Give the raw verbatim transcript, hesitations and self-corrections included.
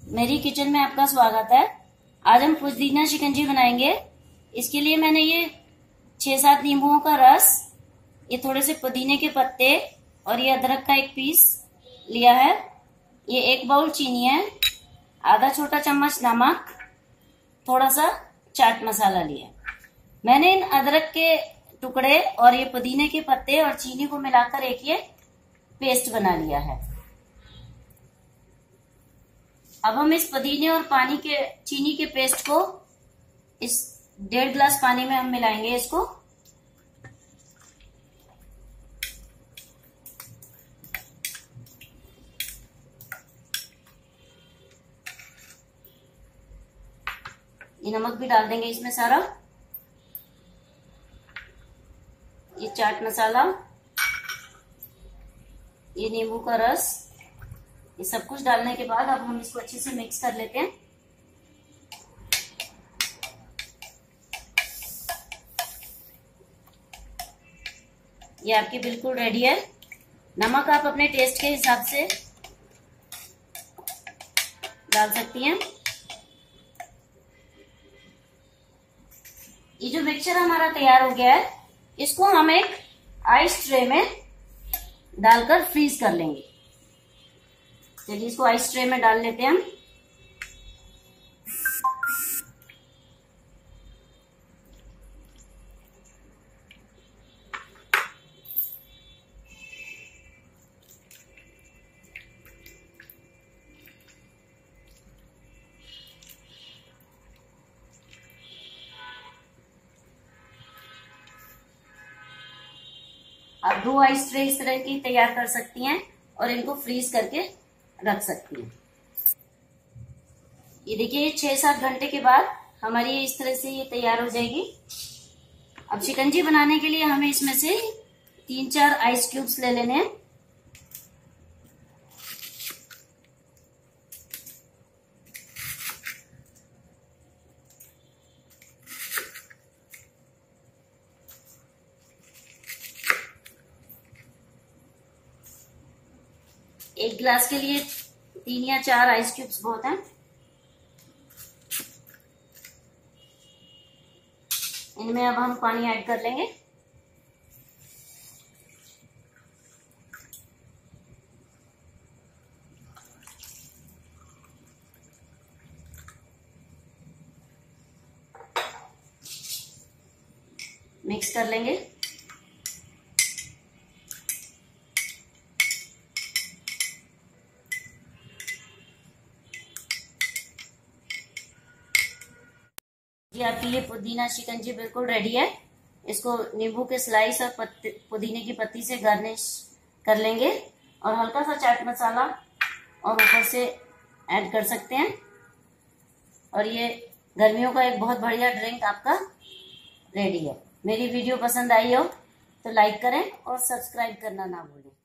मेरी किचन में आपका स्वागत है। आज हम पुदीना शिकंजी बनाएंगे। इसके लिए मैंने ये छह सात नींबुओं का रस, ये थोड़े से पुदीने के पत्ते और ये अदरक का एक पीस लिया है। ये एक बाउल चीनी है, आधा छोटा चम्मच नमक, थोड़ा सा चाट मसाला लिया। मैंने इन अदरक के टुकड़े और ये पुदीने के पत्ते और चीनी को मिलाकर एक ये पेस्ट बना लिया है। अब हम इस पुदीने और पानी के चीनी के पेस्ट को इस डेढ़ ग्लास पानी में हम मिलाएंगे इसको। ये नमक भी डाल देंगे इसमें सारा, ये चाट मसाला, ये नींबू का रस, ये सब कुछ डालने के बाद अब हम इसको अच्छे से मिक्स कर लेते हैं। ये आपकी बिल्कुल रेडी है। नमक आप अपने टेस्ट के हिसाब से डाल सकती हैं। ये जो मिक्सचर हमारा तैयार हो गया है, इसको हम एक आइस ट्रे में डालकर फ्रीज कर लेंगे। चलिए इसको आइस ट्रे में डाल लेते हैं हम। आप दो आइस ट्रे इस तरह की तैयार कर सकती हैं और इनको फ्रीज करके रख सकती हैं। ये देखिए छह सात घंटे के बाद हमारी ये इस तरह से ये तैयार हो जाएगी। अब शिकंजी बनाने के लिए हमें इसमें से तीन चार आइस क्यूब्स ले लेने हैं। एक गिलास के लिए तीन या चार आइस क्यूब्स बहुत हैं। इनमें अब हम पानी ऐड कर लेंगे। मिक्स कर लेंगे। जी आपकी ये पुदीना शिकंजी बिल्कुल रेडी है। इसको नींबू के स्लाइस और पत्ते, पुदीने की पत्ती से गार्निश कर लेंगे और हल्का सा चाट मसाला और ऊपर से ऐड कर सकते हैं। और ये गर्मियों का एक बहुत बढ़िया ड्रिंक आपका रेडी है। मेरी वीडियो पसंद आई हो तो लाइक करें और सब्सक्राइब करना ना भूलें।